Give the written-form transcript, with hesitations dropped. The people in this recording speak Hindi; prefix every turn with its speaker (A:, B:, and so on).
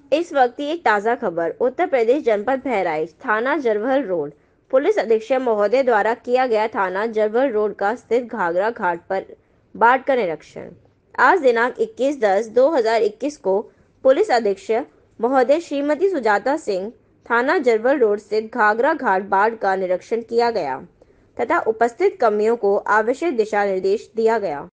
A: इस वक्त की एक ताज़ा खबर। उत्तर प्रदेश जनपद बहराइच थाना जरवल रोड पुलिस अधीक्षक महोदय द्वारा किया गया थाना जरवल रोड का स्थित घाघरा घाट पर बाढ़ का निरीक्षण। आज दिनांक 21/10/2021 को पुलिस अधीक्षक महोदय श्रीमती सुजाता सिंह थाना जरवल रोड स्थित घाघरा घाट बाढ़ का निरीक्षण किया गया तथा उपस्थित कर्मियों को आवश्यक दिशा निर्देश दिया गया।